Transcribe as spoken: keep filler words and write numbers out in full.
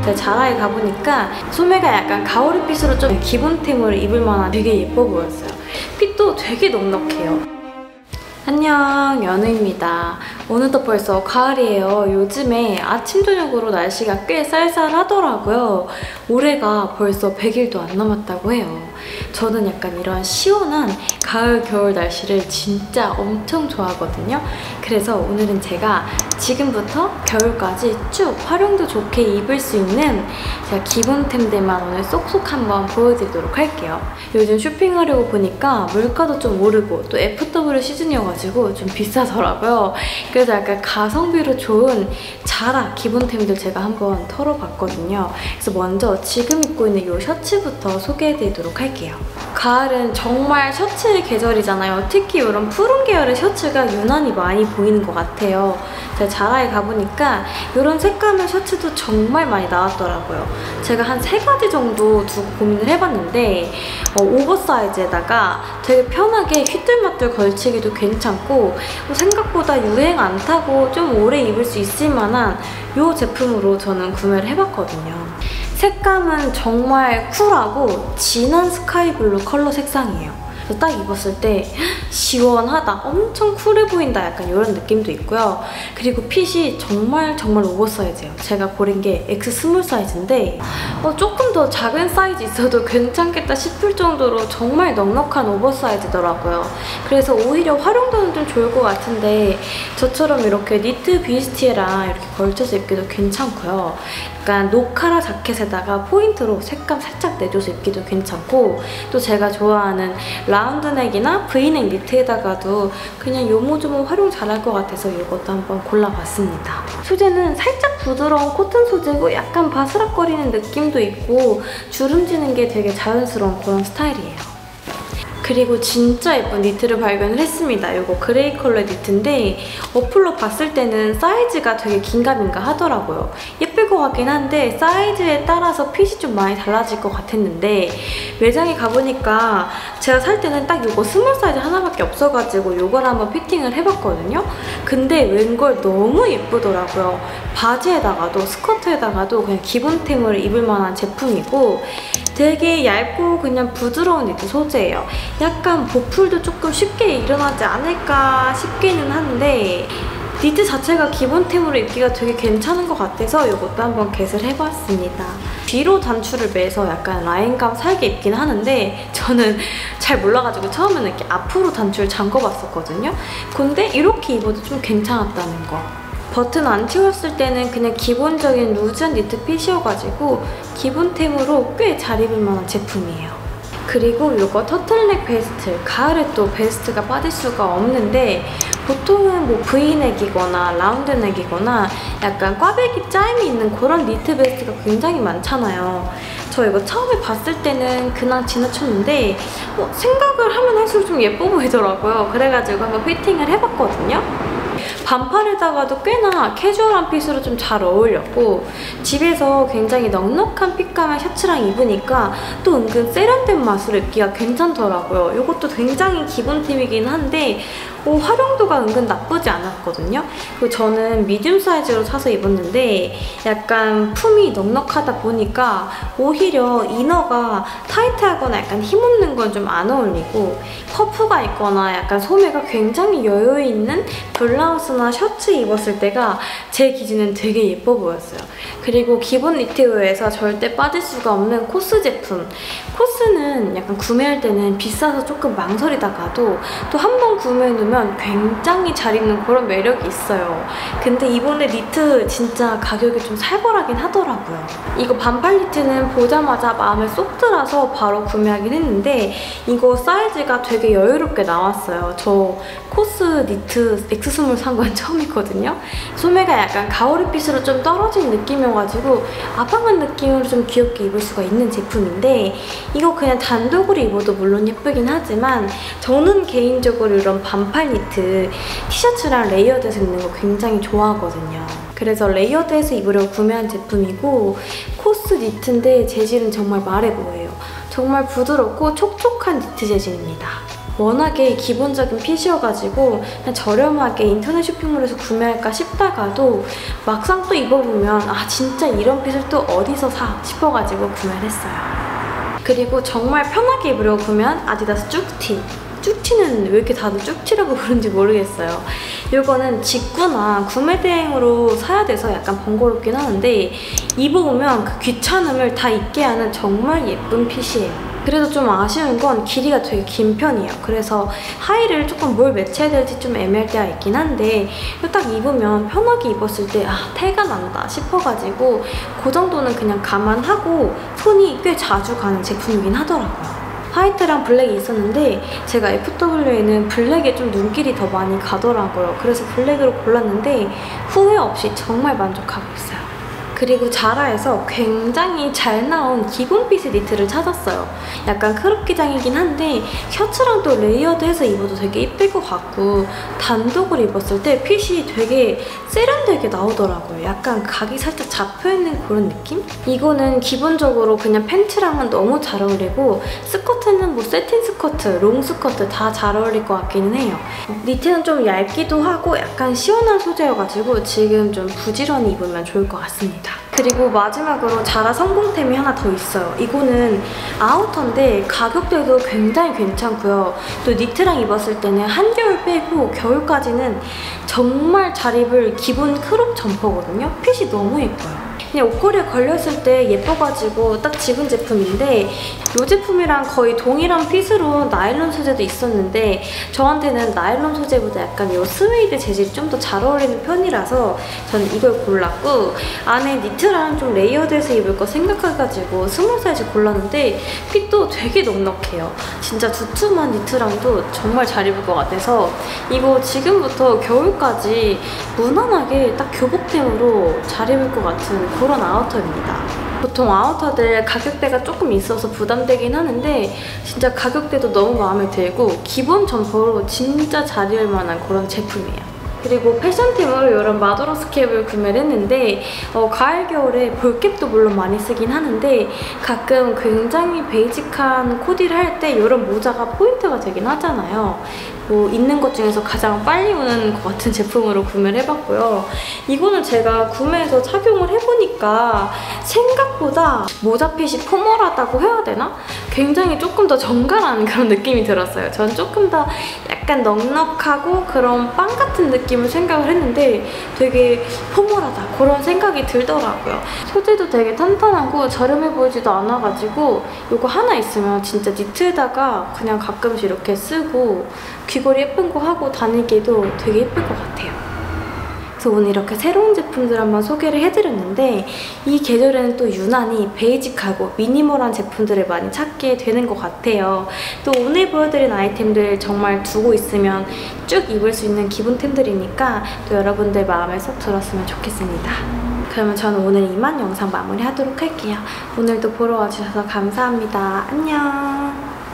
제가 자라에 가보니까 소매가 약간 가오리빛으로 좀 기본템으로 입을 만한 되게 예뻐 보였어요. 핏도 되게 넉넉해요. 안녕, 연우입니다. 오늘도 벌써 가을이에요. 요즘에 아침 저녁으로 날씨가 꽤 쌀쌀하더라고요. 올해가 벌써 백 일도 안 남았다고 해요. 저는 약간 이런 시원한 가을, 겨울 날씨를 진짜 엄청 좋아하거든요. 그래서 오늘은 제가 지금부터 겨울까지 쭉 활용도 좋게 입을 수 있는 제가 기본템들만 오늘 쏙쏙 한번 보여드리도록 할게요. 요즘 쇼핑하려고 보니까 물가도 좀 오르고 또 에프더블유 시즌이어가지고 좀 비싸더라고요. 그래서 약간 가성비로 좋은 자라 기본템들 제가 한번 털어봤거든요. 그래서 먼저 지금 입고 있는 이 셔츠부터 소개해드리도록 할게요. 가을은 정말 셔츠의 계절이잖아요. 특히 이런 푸른 계열의 셔츠가 유난히 많이 보이는 것 같아요. 제가 자라에 가보니까 이런 색감의 셔츠도 정말 많이 나왔더라고요. 제가 한 세 가지 정도 두고 고민을 해봤는데 어, 오버사이즈에다가 되게 편하게 휘뚤마뚤 걸치기도 괜찮고 생각보다 유행 안 타고 좀 오래 입을 수 있을 만한 이 제품으로 저는 구매를 해봤거든요. 색감은 정말 쿨하고 진한 스카이블루 컬러 색상이에요. 그래서 딱 입었을 때 시원하다, 엄청 쿨해 보인다 약간 이런 느낌도 있고요. 그리고 핏이 정말 정말 오버사이즈예요. 제가 고른 게 엑스 스몰 사이즈인데 어, 조금 더 작은 사이즈 있어도 괜찮겠다 싶을 정도로 정말 넉넉한 오버사이즈더라고요. 그래서 오히려 활용도는 좀 좋을 것 같은데 저처럼 이렇게 니트 비스티에랑 이렇게 걸쳐서 입기도 괜찮고요. 약간 노카라 자켓에다가 포인트로 색감 살짝 내줘서 입기도 괜찮고 또 제가 좋아하는 라운드넥이나 브이넥 니트에다가도 그냥 요모조모 활용 잘할 것 같아서 이것도 한번 골라봤습니다. 소재는 살짝 부드러운 코튼 소재고 약간 바스락거리는 느낌도 있고 주름지는 게 되게 자연스러운 그런 스타일이에요. 그리고 진짜 예쁜 니트를 발견을 했습니다. 이거 그레이 컬러 니트인데 어플로 봤을 때는 사이즈가 되게 긴가민가 하더라고요. 예쁠 것 같긴 한데 사이즈에 따라서 핏이 좀 많이 달라질 것 같았는데 매장에 가보니까 제가 살 때는 딱 이거 스몰 사이즈 하나밖에 없어가지고 이걸 한번 피팅을 해봤거든요. 근데 웬걸 너무 예쁘더라고요. 바지에다가도 스커트에다가도 그냥 기본템으로 입을 만한 제품이고 되게 얇고 그냥 부드러운 니트 소재예요. 약간 보풀도 조금 쉽게 일어나지 않을까 싶기는 한데 니트 자체가 기본템으로 입기가 되게 괜찮은 것 같아서 이것도 한번 겟을 해봤습니다. 뒤로 단추를 매서 약간 라인감 살게 입긴 하는데 저는 잘 몰라가지고 처음에는 이렇게 앞으로 단추를 잠궈봤었거든요. 근데 이렇게 입어도 좀 괜찮았다는 거. 버튼 안 채웠을 때는 그냥 기본적인 루즈한 니트 핏이어가지고 기본템으로 꽤 잘 입을 만한 제품이에요. 그리고 이거 터틀넥 베스트, 가을에 또 베스트가 빠질 수가 없는데 보통은 뭐 브이넥이거나 라운드넥이거나 약간 꽈배기 짜임이 있는 그런 니트 베스트가 굉장히 많잖아요. 저 이거 처음에 봤을 때는 그냥 지나쳤는데 어, 생각을 하면 할수록 좀 예뻐 보이더라고요. 그래가지고 한번 피팅을 해봤거든요. 반팔에다가도 꽤나 캐주얼한 핏으로 좀 잘 어울렸고 집에서 굉장히 넉넉한 핏감의 셔츠랑 입으니까 또 은근 세련된 맛으로 입기가 괜찮더라고요. 이것도 굉장히 기본템이긴 한데 어, 활용도가 은근 나쁘지 않았거든요. 그리고 저는 미디움 사이즈로 사서 입었는데 약간 품이 넉넉하다 보니까 오히려 이너가 타이트하거나 약간 힘없는 건 좀 안 어울리고 퍼프가 있거나 약간 소매가 굉장히 여유 있는 블라우스나 셔츠 입었을 때가 제 기준엔 되게 예뻐 보였어요. 그리고 기본 니트웨어에서 절대 빠질 수가 없는 코스 제품. 코스는 약간 구매할 때는 비싸서 조금 망설이다가도 또 한 번 구매해놓으면 굉장히 잘 입는 그런 매력이 있어요. 근데 이번에 니트 진짜 가격이 좀 살벌하긴 하더라고요. 이거 반팔 니트는 보자마자 마음에 쏙 들어서 바로 구매하긴 했는데 이거 사이즈가 되게 여유롭게 나왔어요. 저 코스 니트 엑스 스몰 산 건 처음이거든요. 소매가 약간 가오리빛으로 좀 떨어진 느낌이어가지고 아방한 느낌으로 좀 귀엽게 입을 수가 있는 제품인데 이거 그냥 단독으로 입어도 물론 예쁘긴 하지만 저는 개인적으로 이런 반팔 니트 티셔츠랑 레이어드해서 입는 거 굉장히 좋아하거든요. 그래서 레이어드해서 입으려고 구매한 제품이고 코스 니트인데 재질은 정말 말해 보여요. 정말 부드럽고 촉촉한 니트 재질입니다. 워낙에 기본적인 핏이어가지고 그냥 저렴하게 인터넷 쇼핑몰에서 구매할까 싶다가도 막상 또 입어보면 아 진짜 이런 핏을 또 어디서 사 싶어가지고 구매를 했어요. 그리고 정말 편하게 입으려고 보면 아디다스 쭉티. 쭉티는 왜 이렇게 다들 쭉티라고 부르는지 모르겠어요. 이거는 직구나 구매 대행으로 사야 돼서 약간 번거롭긴 하는데 입어보면 그 귀찮음을 다 잊게 하는 정말 예쁜 핏이에요. 그래도 좀 아쉬운 건 길이가 되게 긴 편이에요. 그래서 하의를 조금 뭘 매치해야 될지 좀 애매할 때가 있긴 한데 딱 입으면 편하게 입었을 때 아, 태가 난다 싶어가지고 그 정도는 그냥 감안하고 손이 꽤 자주 가는 제품이긴 하더라고요. 화이트랑 블랙이 있었는데 제가 에프더블유에는 블랙에 좀 눈길이 더 많이 가더라고요. 그래서 블랙으로 골랐는데 후회 없이 정말 만족하고 있어요. 그리고 자라에서 굉장히 잘 나온 기본핏의 니트를 찾았어요. 약간 크롭 기장이긴 한데 셔츠랑 또 레이어드해서 입어도 되게 예쁠 것 같고 단독으로 입었을 때 핏이 되게 세련되게 나오더라고요. 약간 각이 살짝 잡혀있는 그런 느낌? 이거는 기본적으로 그냥 팬츠랑은 너무 잘 어울리고 스커트는 뭐 세틴 스커트, 롱 스커트 다 잘 어울릴 것 같기는 해요. 니트는 좀 얇기도 하고 약간 시원한 소재여가지고 지금 좀 부지런히 입으면 좋을 것 같습니다. 그리고 마지막으로 자라 성공템이 하나 더 있어요. 이거는 아우터인데 가격대도 굉장히 괜찮고요. 또 니트랑 입었을 때는 한겨울 빼고 겨울까지는 정말 잘 입을 기본 크롭 점퍼거든요. 핏이 너무 예뻐요. 그냥 옷걸이에 걸렸을 때 예뻐가지고 딱 집은 제품인데 이 제품이랑 거의 동일한 핏으로 나일론 소재도 있었는데 저한테는 나일론 소재보다 약간 이 스웨이드 재질이 좀 더 잘 어울리는 편이라서 저는 이걸 골랐고 안에 니트랑 좀 레이어드해서 입을 거 생각해가지고 스몰 사이즈 골랐는데 핏도 되게 넉넉해요. 진짜 두툼한 니트랑도 정말 잘 입을 것 같아서 이거 지금부터 겨울까지 무난하게 딱 교복템으로 잘 입을 것 같은 그런 아우터입니다. 보통 아우터들 가격대가 조금 있어서 부담되긴 하는데 진짜 가격대도 너무 마음에 들고 기본 점퍼로 진짜 잘 입을 만한 그런 제품이에요. 그리고 패션템으로 이런 마도로스 캡을 구매를 했는데 어, 가을, 겨울에 볼캡도 물론 많이 쓰긴 하는데 가끔 굉장히 베이직한 코디를 할 때 이런 모자가 포인트가 되긴 하잖아요. 뭐 있는 것 중에서 가장 빨리 오는 것 같은 제품으로 구매를 해봤고요. 이거는 제가 구매해서 착용을 해보니까 생각보다 모자핏이 포멀하다고 해야 되나? 굉장히 조금 더 정갈한 그런 느낌이 들었어요. 전 조금 더 약간 넉넉하고 그런 빵 같은 느낌을 생각을 했는데 되게 포멀하다 그런 생각이 들더라고요. 소재도 되게 탄탄하고 저렴해 보이지도 않아가지고 이거 하나 있으면 진짜 니트에다가 그냥 가끔씩 이렇게 쓰고 귀걸이 예쁜 거 하고 다니기도 되게 예쁠 것 같아요. 그래서 오늘 이렇게 새로운 제품들 한번 소개를 해드렸는데 이 계절에는 또 유난히 베이직하고 미니멀한 제품들을 많이 찾게 되는 것 같아요. 또 오늘 보여드린 아이템들 정말 두고 있으면 쭉 입을 수 있는 기본템들이니까 또 여러분들 마음에 쏙 들었으면 좋겠습니다. 그러면 저는 오늘 이만 영상 마무리하도록 할게요. 오늘도 보러 와주셔서 감사합니다. 안녕!